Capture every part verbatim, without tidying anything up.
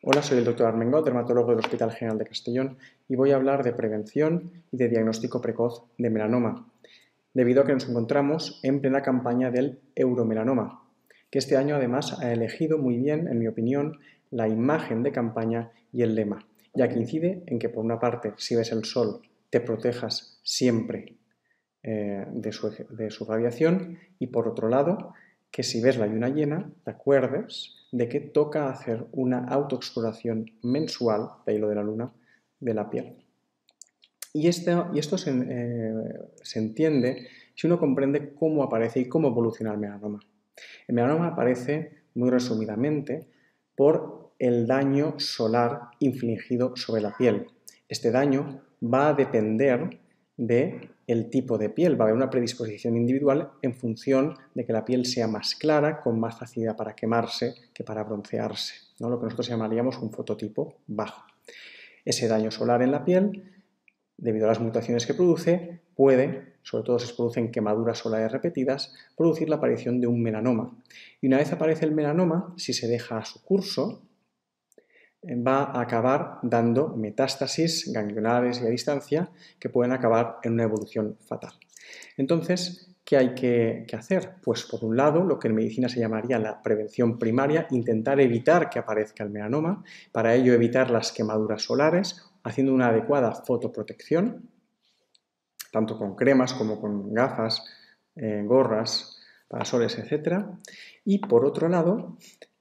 Hola, soy el doctor Armengol, dermatólogo del Hospital General de Castellón, y voy a hablar de prevención y de diagnóstico precoz de melanoma, debido a que nos encontramos en plena campaña del euromelanoma, que este año además ha elegido muy bien, en mi opinión, la imagen de campaña y el lema, ya que incide en que, por una parte, si ves el sol, te protejas siempre eh, de, su, de su radiación, y por otro lado, que si ves la luna llena, te acuerdes de que toca hacer una autoexploración mensual, de ahí lo de la luna, de la piel. Y esto, y esto se, eh, se entiende si uno comprende cómo aparece y cómo evoluciona el melanoma. El melanoma aparece, muy resumidamente, por el daño solar infligido sobre la piel. Este daño va a depender del tipo de piel, va a haber una predisposición individual en función de que la piel sea más clara, con más facilidad para quemarse que para broncearse, ¿no? Lo que nosotros llamaríamos un fototipo bajo. Ese daño solar en la piel, debido a las mutaciones que produce, puede, sobre todo si se producen quemaduras solares repetidas, producir la aparición de un melanoma. Y una vez aparece el melanoma, si se deja a su curso, va a acabar dando metástasis ganglionares y a distancia que pueden acabar en una evolución fatal. Entonces, ¿qué hay que, que hacer? Pues por un lado, lo que en medicina se llamaría la prevención primaria, intentar evitar que aparezca el melanoma, para ello evitar las quemaduras solares, haciendo una adecuada fotoprotección, tanto con cremas como con gafas, eh, gorras, parasoles, etcétera. Y por otro lado,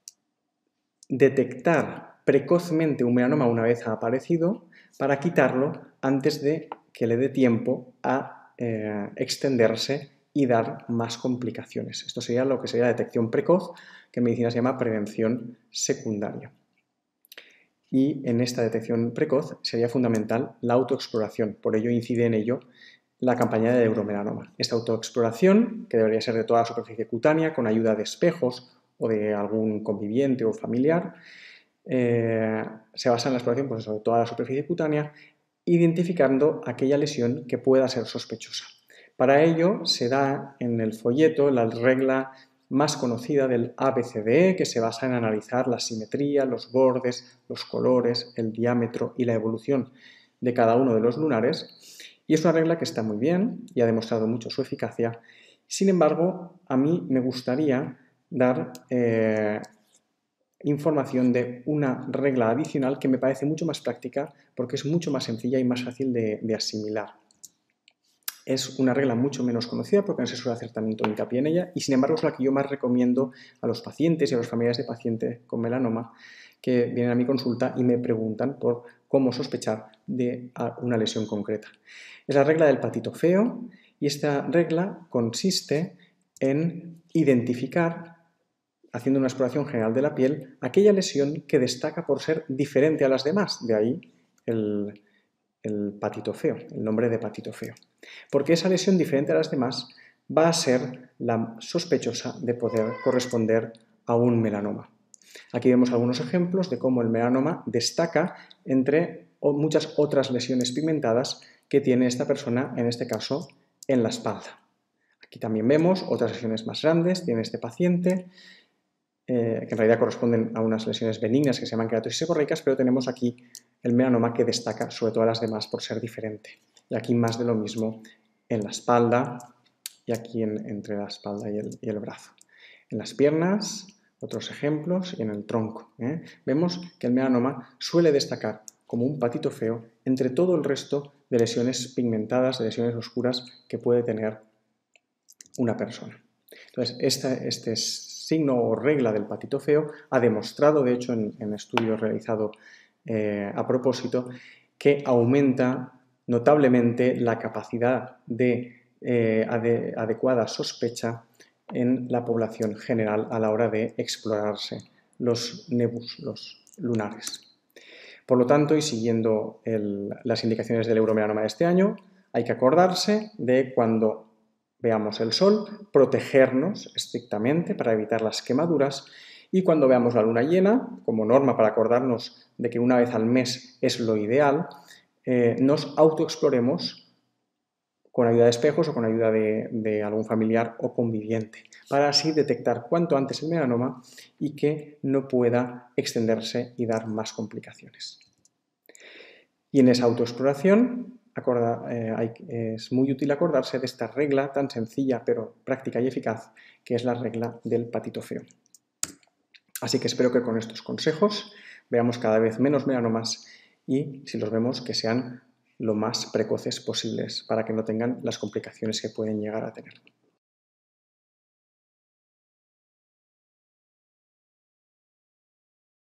detectar precozmente un melanoma una vez ha aparecido para quitarlo antes de que le dé tiempo a eh, extenderse y dar más complicaciones. Esto sería lo que sería detección precoz, que en medicina se llama prevención secundaria. Y en esta detección precoz sería fundamental la autoexploración, por ello incide en ello la campaña de euromelanoma. Esta autoexploración, que debería ser de toda la superficie cutánea, con ayuda de espejos o de algún conviviente o familiar, eh, se basa en la exploración pues, de toda la superficie cutánea, identificando aquella lesión que pueda ser sospechosa. Para ello se da en el folleto la regla más conocida del A B C D E, que se basa en analizar la simetría, los bordes, los colores, el diámetro y la evolución de cada uno de los lunares. Y es una regla que está muy bien y ha demostrado mucho su eficacia. Sin embargo, a mí me gustaría dar eh, información de una regla adicional que me parece mucho más práctica porque es mucho más sencilla y más fácil de, de asimilar. Es una regla mucho menos conocida porque no se suele hacer tanto hincapié en ella y sin embargo es la que yo más recomiendo a los pacientes y a los familiares de pacientes con melanoma que vienen a mi consulta y me preguntan por cómo sospechar de una lesión concreta. Es la regla del patito feo y esta regla consiste en identificar, haciendo una exploración general de la piel, aquella lesión que destaca por ser diferente a las demás, de ahí el, el patito feo, el nombre de patito feo. Porque esa lesión diferente a las demás va a ser la sospechosa de poder corresponder a un melanoma. Aquí vemos algunos ejemplos de cómo el melanoma destaca entre muchas otras lesiones pigmentadas que tiene esta persona, en este caso, en la espalda. Aquí también vemos otras lesiones más grandes, tiene este paciente, eh, que en realidad corresponden a unas lesiones benignas que se llaman queratosis seborreicas, pero tenemos aquí el melanoma que destaca sobre todas las demás por ser diferente. Y aquí más de lo mismo en la espalda y aquí en, entre la espalda y el, y el brazo. En las piernas, otros ejemplos, y en el tronco. ¿eh? Vemos que el melanoma suele destacar como un patito feo entre todo el resto de lesiones pigmentadas, de lesiones oscuras que puede tener una persona. Entonces, este, este signo o regla del patito feo ha demostrado, de hecho, en, en estudios realizados eh, a propósito, que aumenta notablemente la capacidad de eh, ade adecuada sospecha en la población general a la hora de explorarse los nebus, los lunares. Por lo tanto, y siguiendo el, las indicaciones del euromelanoma de este año, hay que acordarse de cuando veamos el sol, protegernos estrictamente para evitar las quemaduras y cuando veamos la luna llena, como norma para acordarnos de que una vez al mes es lo ideal, eh, nos autoexploremos con ayuda de espejos o con ayuda de, de algún familiar o conviviente, para así detectar cuanto antes el melanoma y que no pueda extenderse y dar más complicaciones. Y en esa autoexploración acorda, eh, hay, es muy útil acordarse de esta regla tan sencilla pero práctica y eficaz, que es la regla del patito feo. Así que espero que con estos consejos veamos cada vez menos melanomas y, si los vemos, que sean lo más precoces posibles para que no tengan las complicaciones que pueden llegar a tener.